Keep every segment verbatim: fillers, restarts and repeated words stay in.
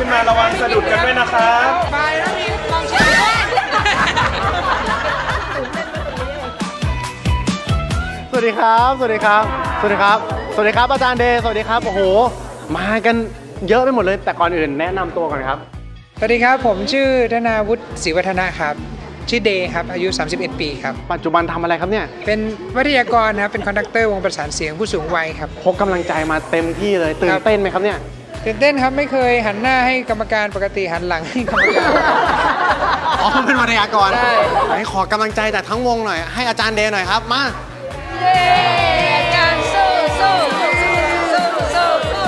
ขึ้นมาระวังสะดุดกันด้วยนะครับไปแล้วมีกองเชียร์สวัสดีครับสวัสดีครับสวัสดีครับสวัสดีครับอาจารย์เดย์สวัสดีครับโอ้โหมากันเยอะไปหมดเลยแต่ก่อนอื่นแนะนำตัวก่อนครับสวัสดีครับผมชื่อธนาวุฒิศรีวัฒนะครับชื่อเดย์ครับอายุสามสิบเอ็ดปีครับปัจจุบันทำอะไรครับเนี่ยเป็นวิทยากรครับเป็นคอนดักเตอร์วงประสานเสียงผู้สูงวัยครับพกกำลังใจมาเต็มที่เลยตื่นเต้นไหมครับเนี่ยตื่นเต้นครับไม่เคยหันหน้าให้กรรมการปกติหันหลังให้กรรมการอ๋อเป็นวิทยากรใช่ขอกำลังใจจากทั้งวงหน่อยให้อาจารย์เดย์หน่อยครับมาเย้อาจารย์สู้สู้สู้สู้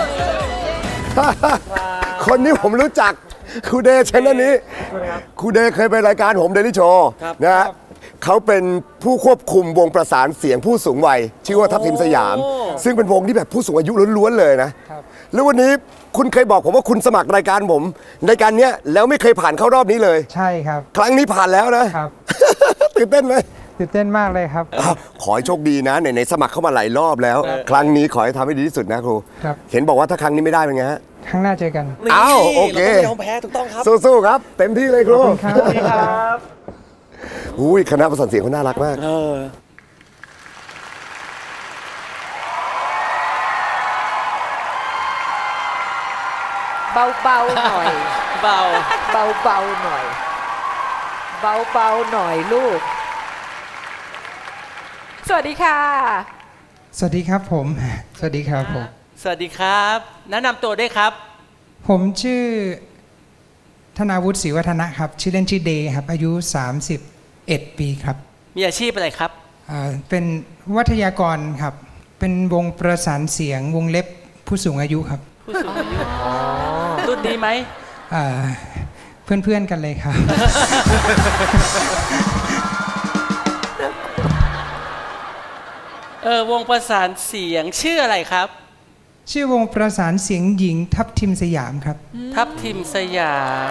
คนนี้ผมรู้จักครูเดย์เช่นนี้ครูเดย์เคยไปรายการผมเดลี่โชว์นะฮะเขาเป็นผู้ควบคุมวงประสานเสียงผู้สูงวัยชื่อว่าทัพทิมสยามซึ่งเป็นวงที่แบบผู้สูงอายุล้วนๆเลยนะแล้ววันนี้คุณเคยบอกผมว่าคุณสมัครรายการผมรายการเนี้ยแล้วไม่เคยผ่านเข้ารอบนี้เลยใช่ครับครั้งนี้ผ่านแล้วนะครับตื่นเต้นไหมตื่นเต้นมากเลยครับขอให้โชคดีนะไหนๆสมัครเข้ามาหลายรอบแล้วครั้งนี้ขอให้ทำให้ดีที่สุดนะครูเห็นบอกว่าถ้าครั้งนี้ไม่ได้เป็นไงฮะครั้งหน้าเจอกันอ้าวโอเคเราแพ้ถูกต้องครับสู้ๆครับเต็มที่เลยครูครับอุ้ยคณะประสานเสียงเขาน่ารักมากเบาเบาหน่อยเบาเบาเบาหน่อยเบาเบาหน่อยลูกสวัสดีค่ะสวัสดีครับผมสวัสดีครับผมสวัสดีครับแนะนำตัวด้วยครับผมชื่อธนาวุฒิศรีวัฒนะครับชื่อเล่นชื่อเดย์ครับอายุสามสิบเอ็ดปีครับมีอาชีพอะไรครับเป็นวิทยากรครับเป็นวงประสานเสียงวงเล็บผู้สูงอายุครับผู้สูงอายุรุ่นนี้ไหมเพื่อนๆกันเลยครับเออวงประสานเสียงชื่ออะไรครับชื่อวงประสานเสียงหญิงทัพทิมสยามครับทัพทิมสยาม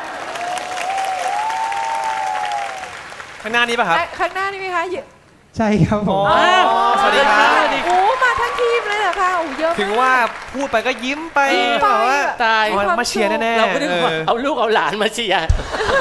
ข้างหน้านี้ป่ะครับข้างหน้านี้ไหมคะใช่ครับผมสวัสดีครับโอ้มาทั้งทีมเลยเหรอคะโอ้เยอะถึงว่าพูดไปก็ยิ้มไปแบบว่าตายมาเชียร์แน่ๆเราไม่ได้เอาลูกเอาหลานมาเชียร์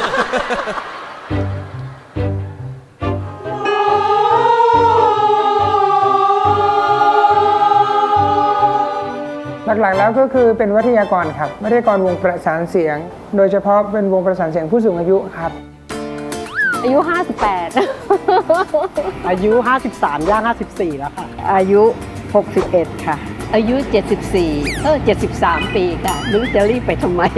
หลักๆแล้วก็คือเป็นวิทยากรครับวิทยากรวงประสานเสียงโดยเฉพาะเป็นวงประสานเสียงผู้สูงอายุครับอายุห้าสิบแปดอายุห้าสิบสามย่างห้าสิบสี่แล้วค่ะอายุหกสิบเอ็ดค่ะอายุเจ็ดสิบสี่เออเจ็ดสิบสามปีค่ะหรือจะรีบไปทำไม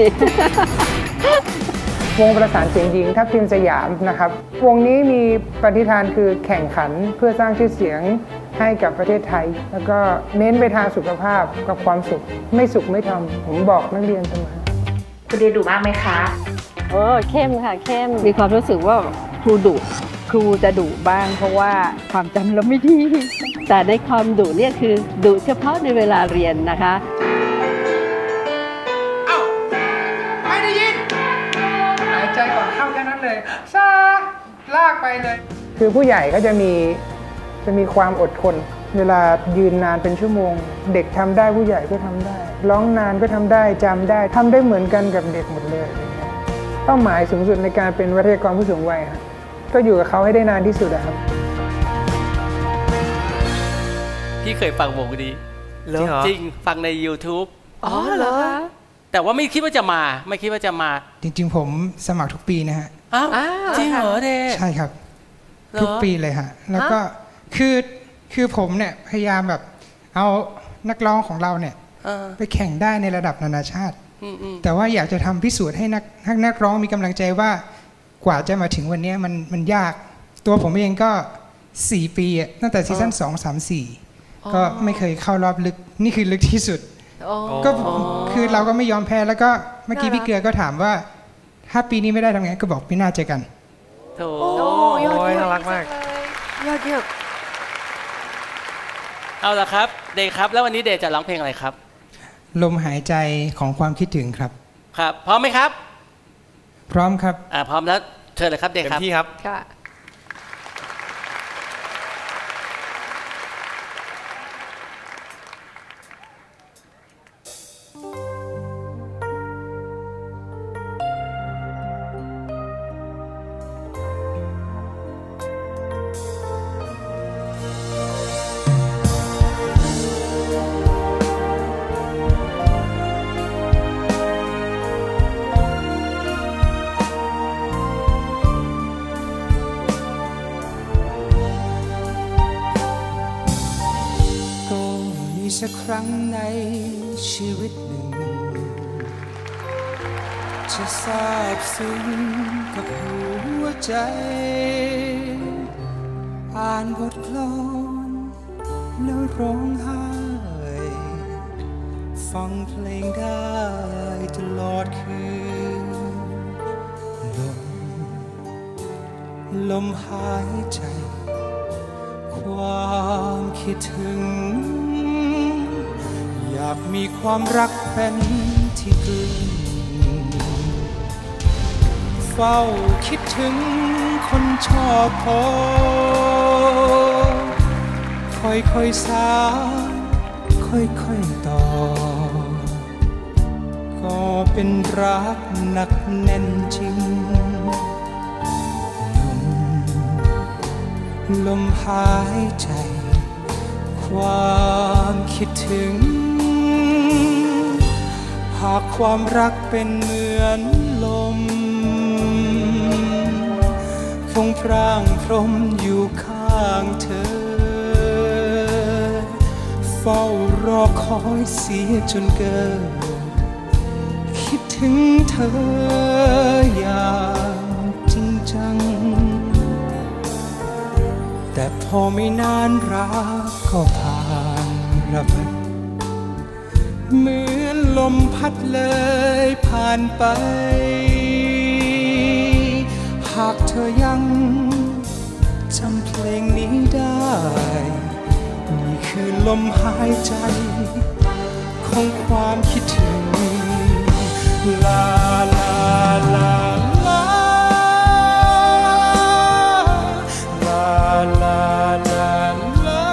วงประสานเสียงหญิงทัพทิมสยามนะครับวงนี้มีปฏิฐานคือแข่งขันเพื่อสร้างชื่อเสียงให้กับประเทศไทยแล้วก็เน้นไปทางสุขภาพกับความสุขไม่สุขไม่ทำผมบอกนักเรียนเสมอคุณเรียนดุมากไหมคะโอ้เข้มค่ะเข้มมีความรู้สึกว่าครูดุครูจะดุบ้างเพราะว่าความจำเราไม่ดีแต่ในความดุเนี่ยคือดุเฉพาะในเวลาเรียนนะคะเอ้าไม่ได้ยินหายใจก่อนเข้าแค่นั้นเลยซาลากไปเลยคือผู้ใหญ่ก็จะมีจะมีความอดทนเวลายืนนานเป็นชั่วโมงเด็กทำได้ผู้ใหญ่ก็ทำได้ร้องนานก็ทำได้จำได้ทำได้เหมือนกันกับเด็กหมดเลยเป้าหมายสูงสุดในการเป็นวิทยากรผู้สูงวัยครับก็อยู่กับเขาให้ได้นานที่สุดครับพี่เคยฟังวงนี้จริงฟังใน ยูทูบอ๋อเหรอแต่ว่าไม่คิดว่าจะมาไม่คิดว่าจะมาจริงๆผมสมัครทุกปีนะฮะอ้าวจริงเหรอเดใช่ครับทุกปีเลยฮะแล้วก็คือคือผมเนี่ยพยายามแบบเอานักร้องของเราเนี่ยไปแข่งได้ในระดับนานาชาติแต่ว่าอยากจะทำพิสูจน์ให้นักนักร้องมีกำลังใจว่ากว่าจะมาถึงวันนี้มันมันยากตัวผมเองก็สี่ปีตั้งแต่ซีซั่นสองสามสี่ก็ไม่เคยเข้ารอบลึกนี่คือลึกที่สุดก็คือเราก็ไม่ยอมแพ้แล้วก็เมื่อกี้พี่เกลือก็ถามว่าถ้าปีนี้ไม่ได้ทำไงก็บอกปีหน้าเจอกันโอ้ยน่ารักมากยอดเยี่ยมเอาละครับเดย์ครับแล้ววันนี้เดย์จะร้องเพลงอะไรครับลมหายใจของความคิดถึงครับครับพร้อมไหมครับพร้อมครับอ่าพร้อมแล้วเชิญเลยครับเดย์ครับเต็มที่ครับค่ะสักครั้งในชีวิตหนึ่งจะซาบซึ้งกับหัวใจอ่านบทกลอนแล้วร้องไห้ฟังเพลงได้ตลอดคืนลมลมหายใจความคิดถึงอยากมีความรักเป็นที่พึ่งเฝ้าคิดถึงคนชอบพอค่อยๆสานค่อยๆต่อก็เป็นรักหนักแน่นจริงลมหายใจความคิดถึงหากความรักเป็นเหมือนลมฟงพร่างพรมอยู่ข้างเธอเฝ้ารอคอยเสียจนเกินคิดถึงเธออย่างจริงจังแต่พอไม่นานรักก็ผ่านระเบิดเหมือนลมพัดเลยผ่านไปหากเธอยังจำเพลงนี้ได้นี่คือลมหายใจของความคิดถึงลาลาลาลาลาลาลาลา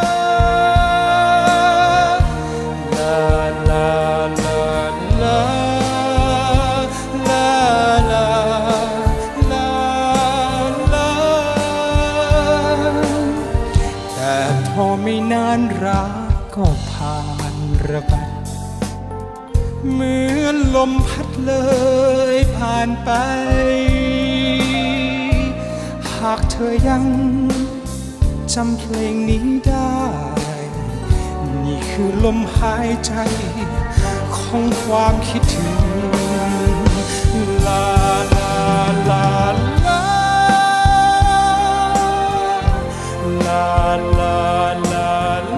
ลาลาลาลาลาลาลาแต่พอไม่นานรักก็ผ่านระบัดเหมือนลมพัดเลยผ่านไปหากเธอยังจำเพลงนี้ได้นี่คือลมหายใจของความคิดถึงลาลาลาลาลาลาลา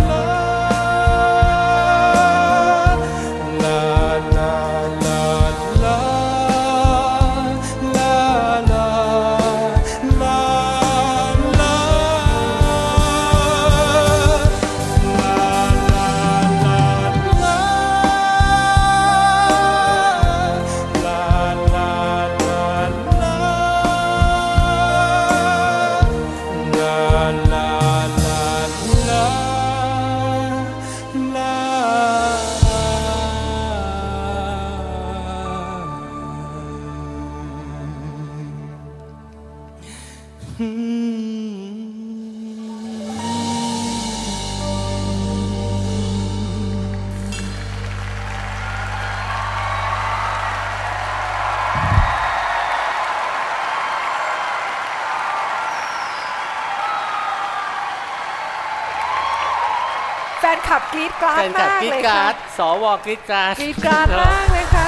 แฟนคลับกรี๊ดกราดมากเลยค่ะสวกรี๊ดกราดกรี๊ดกราดมากเลยค่ะ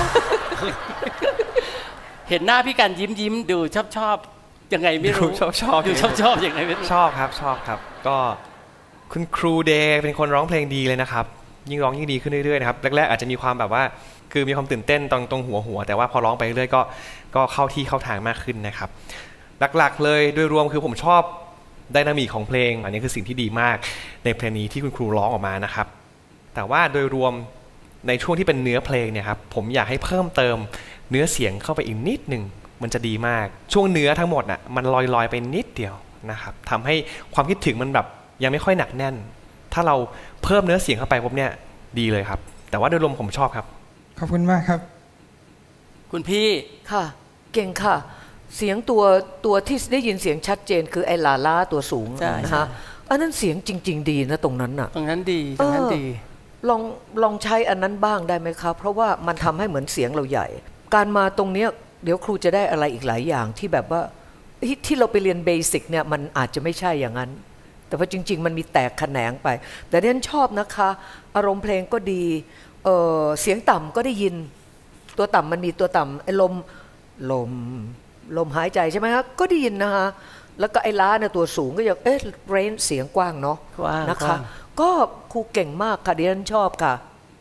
เห็นหน้าพี่กันยิ้มยิ้มดูชอบชอบยังไงไม่รู้ชอบชอบดูชอบชอบยังไงไม่รู้ชอบครับชอบครับก็คุณครูเดย์เป็นคนร้องเพลงดีเลยนะครับยิ่งร้องยิ่งดีขึ้นเรื่อยๆนะครับแรกๆอาจจะมีความแบบว่าคือมีความตื่นเต้นตรงตรงหัวหัวแต่ว่าพอร้องไปเรื่อยๆก็ก็เข้าที่เข้าทางมากขึ้นนะครับหลักๆเลยโดยรวมคือผมชอบไดนามิกของเพลงอันนี้คือสิ่งที่ดีมากในเพลงนี้ที่คุณครูร้องออกมานะครับแต่ว่าโดยรวมในช่วงที่เป็นเนื้อเพลงเนี่ยครับผมอยากให้เพิ่มเติมเนื้อเสียงเข้าไปอีกนิดนึงมันจะดีมากช่วงเนื้อทั้งหมดน่ะมันลอยๆไปนิดเดียวนะครับทำให้ความคิดถึงมันแบบยังไม่ค่อยหนักแน่นถ้าเราเพิ่มเนื้อเสียงเข้าไปปุ๊บเนี่ยดีเลยครับแต่ว่าโดยรวมผมชอบครับขอบคุณมากครับคุณพี่ค่ะเก่งค่ะเสียงตัวตัวที่ได้ยินเสียงชัดเจนคือไอ้ลาล่าตัวสูงนะคะอันนั้นเสียงจริงๆดีนะตรงนั้นน่ะตรงนั้นดีตรงนั้นดีลองลองใช้อันนั้นบ้างได้ไหมครับเพราะว่ามันทำให้เหมือนเสียงเราใหญ่การมาตรงเนี้ยเดี๋ยวครูจะได้อะไรอีกหลายอย่างที่แบบว่าที่เราไปเรียนเบสิกเนี่ยมันอาจจะไม่ใช่อย่างนั้นแต่ว่าจริงๆมันมีแตกแขนงไปแต่ดิฉันชอบนะคะอารมณ์เพลงก็ดีเอ่อเสียงต่ำก็ได้ยินตัวต่ำมันมีตัวต่ำไอ้ลมลมลมหายใจใช่ไหมคะก็ได้ยินนะคะแล้วก็ไอ้ล้าเนี่ยตัวสูงก็ยังเอ๊ะเรนเสียงกว้างเนาะนะคะก็ครูเก่งมากค่ะดิฉันชอบค่ะ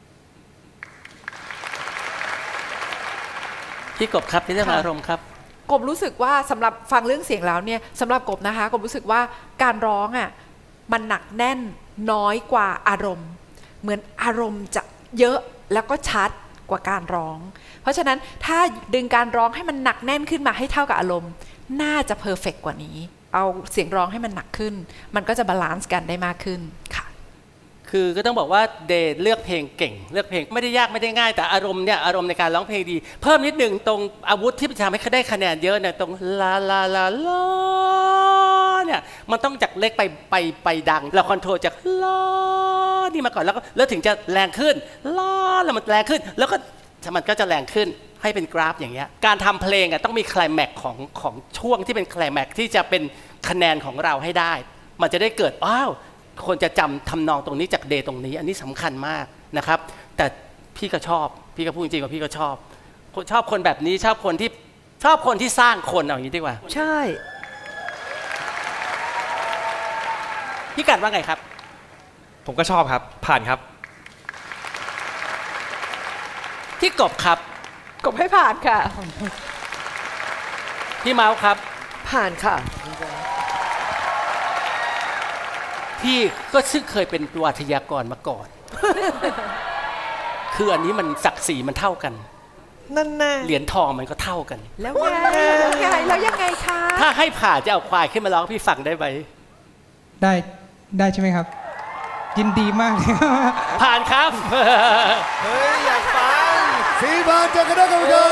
พี่กบครับในเรื่องอารมณ์ครับกบรู้สึกว่าสำหรับฟังเรื่องเสียงแล้วเนี่ยสำหรับกบนะคะกบรู้สึกว่าการร้องอ่ะมันหนักแน่นน้อยกว่าอารมณ์เหมือนอารมณ์จะเยอะแล้วก็ชัดกว่าการร้องเพราะฉะนั้นถ้าดึงการร้องให้มันหนักแน่นขึ้นมาให้เท่ากับอารมณ์น่าจะเพอร์เฟกต์กว่านี้เอาเสียงร้องให้มันหนักขึ้นมันก็จะบาลานซ์กันได้มากขึ้นค่ะคือก็ต้องบอกว่าเดย์เลือกเพลงเก่งเลือกเพลงไม่ได้ยากไม่ได้ง่ายแต่อารมณ์เนี่ยอารมณ์ในการร้องเพลงดีเพิ่มนิดหนึ่งตรงอาวุธที่จะทำให้เขาได้คะแนนเยอะเนี่ยตรงลาลาลาลาเนี่ยมันต้องจากเล็กไปไปไปดังเราคอนโทรลจากลานี่มาก่อนแล้วก็แล้วถึงจะแรงขึ้นลาแล้วมันแรงขึ้นแล้วก็มันก็จะแรงขึ้นให้เป็นกราฟอย่างเงี้ยการทำเพลงอ่ะต้องมีไคลแม็กซ์ของของช่วงที่เป็นไคลแม็กซ์ที่จะเป็นคะแนนของเราให้ได้มันจะได้เกิดอ้าวคนจะจำทำนองตรงนี้จากเดย์ตรงนี้อันนี้สำคัญมากนะครับแต่พี่ก็ชอบพี่ก็พูดจริงๆว่าพี่ก็ชอบชอบคนแบบนี้ชอบคนที่ชอบคนที่สร้างคนเอาอย่างนี้ดีกว่าใช่พี่กัดว่าไงครับผมก็ชอบครับผ่านครับพี่กบครับกบให้ผ่านค่ะพี่เมาส์ครับผ่านค่ะพี่ก็ซึ่งเคยเป็นวิทยากรมาก่อน คืออันนี้มันศักดิ์ศรีมันเท่ากันนั่นแน่เหรียญทองมันก็เท่ากันแล้วไงแล้วไงแล้วยังไงคะถ้าให้ผ่าจะเอาควายขึ้นมาร้องพี่ฟังได้ไหมได้ได้ใช่ไหมครับยินดีมากเลยผ่านครับเฮ้ยอยากฟังสีบานจากคณะกรรมการ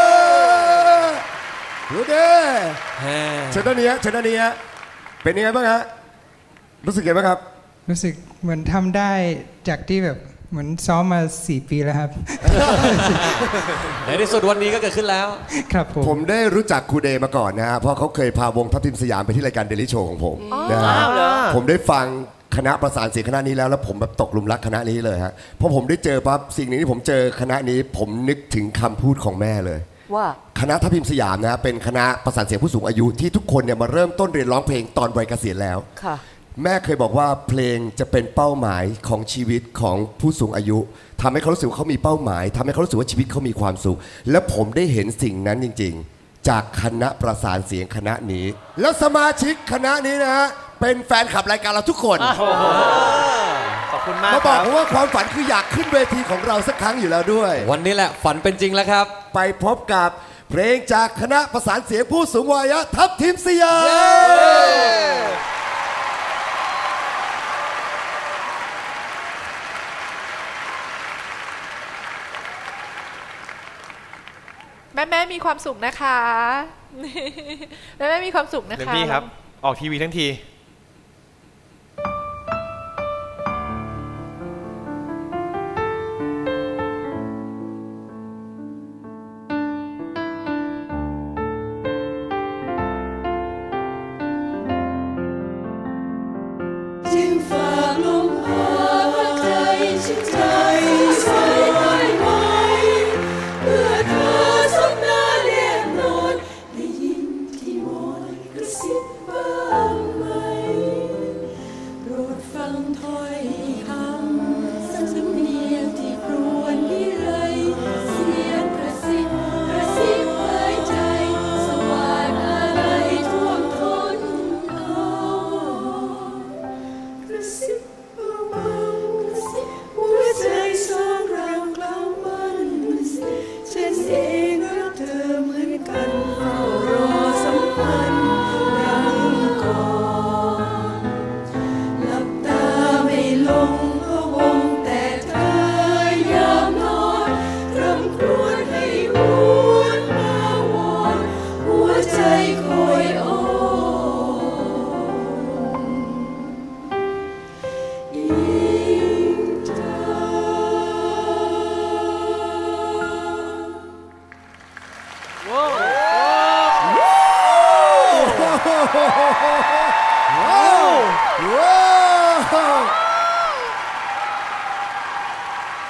ดูดิเชิญด้านนี้เชิญด้านนี้เป็นยังไงบ้างฮะรู้สึกยังไงบ้างครับรู้สึกเหมือนทำได้จากที่แบบเหมือนซ้อมมาสี่ปีแล้วครับในที่สุดวันนี้ก็เกิดขึ้นแล้วครับผมผมได้รู้จักครูเดย์มาก่อนนะฮะเพราะเขาเคยพาวงทัพทิมสยามไปที่รายการเดลี่โชว์ของผมนะฮะผมได้ฟังคณะประสานเสียงคณะนี้แล้วแล้วผมแบบตกหลุมรักคณะนี้เลยฮะพอผมได้เจอปั๊บสิ่งนี้ที่ผมเจอคณะนี้ผมนึกถึงคำพูดของแม่เลยว่าคณะทัพทิมสยามนะเป็นคณะประสานเสียงผู้สูงอายุที่ทุกคนเนี่ยมาเริ่มต้นเรียนร้องเพลงตอนวัยเกษียณแล้วแม่เคยบอกว่าเพลงจะเป็นเป้าหมายของชีวิตของผู้สูงอายุทำให้เขารู้สึกว่าเขามีเป้าหมายทำให้เขารู้สึกว่าชีวิตเขามีความสุขและผมได้เห็นสิ่งนั้นจริงๆจากคณะประสานเสียงคณะนี้แล้วสมาชิกคณะนี้นะฮะเป็นแฟนคลับรายการเราทุกคนขอบคุณมากเขาบอกว่าความฝันคืออยากขึ้นเวทีของเราสักครั้งอยู่แล้วด้วยวันนี้แหละฝันเป็นจริงแล้วครับไปพบกับเพลงจากคณะประสานเสียงผู้สูงวัยทัพทิมสยามแม่แม่มีความสุขนะคะแม่แม่มีความสุขนะคะเต็มที่ครับออกทีวีทั้งที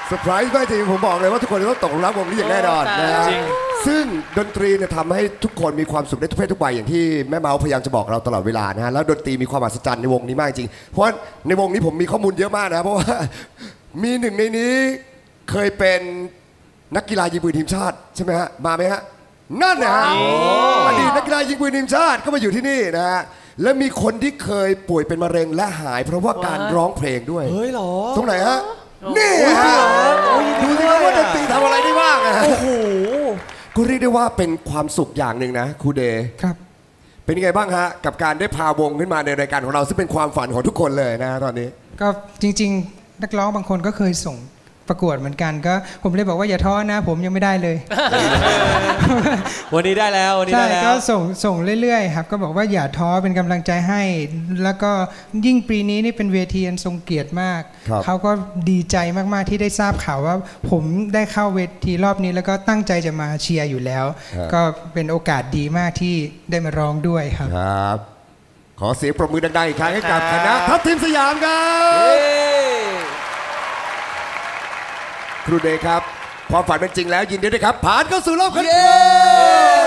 เซอร์ไพรส์มากจริงผมบอกเลยว่าทุกคนจะต้องตกหลุมรักวงนี้อย่างแน่นอนนะฮะซึ่งดนตรีเนี่ยทำให้ทุกคนมีความสุขได้ทุกเพศทุกวัยอย่างที่แม่เมาส์พยายามจะบอกเราตลอดเวลานะฮะแล้วดนตรีมีความมหัศจรรย์ในวงนี้มากจริงเพราะในวงนี้ผมมีข้อมูลเยอะมากนะเพราะว่ามีหนึ่งในนี้เคยเป็นนักกีฬายิงปืนทีมชาติใช่ไหมฮะมาไหมฮะนั่นนะฮะอดีตนักกีฬายิงปืนทีมชาติก็มาอยู่ที่นี่นะฮะและมีคนที่เคยป่วยเป็นมะเร็งและหายเพราะว่าการร้องเพลงด้วยเฮ้ยหรอตรงไหนฮะนี่ฮะดูสิครับว่าดนตรีทำอะไรได้บ้างอะโอ้โหก็เรียกได้ว่าเป็นความสุขอย่างหนึ่งนะครูเดย์ครับเป็นยังไงบ้างฮะกับการได้พาวงขึ้นมาในรายการของเราซึ่งเป็นความฝันของทุกคนเลยนะตอนนี้ก็จริงๆนักร้องบางคนก็เคยส่งประกวดเหมือนกันก็ผมเลยบอกว่าอย่าท้อนะผมยังไม่ได้เลยวันนี้ได้แล้ววันนี้ได้แล้วใช่ก็ส่งส่งเรื่อยๆครับก็บอกว่าอย่าท้อเป็นกำลังใจให้แล้วก็ยิ่งปีนี้นี่เป็นเวทีอันทรงเกียรติมากเขาก็ดีใจมากๆที่ได้ทราบข่าวว่าผมได้เข้าเวทีรอบนี้แล้วก็ตั้งใจจะมาเชียร์อยู่แล้วก็เป็นโอกาสดีมากที่ได้มาร้องด้วยครับครับขอเสียงปรบมือดังๆอีกครั้งให้กับคณะทัพทีมสยามครับครูเดย์ครับความฝันเป็นจริงแล้วยินดีด้วยครับผ่านเข้าสู่รอบคัดเลือก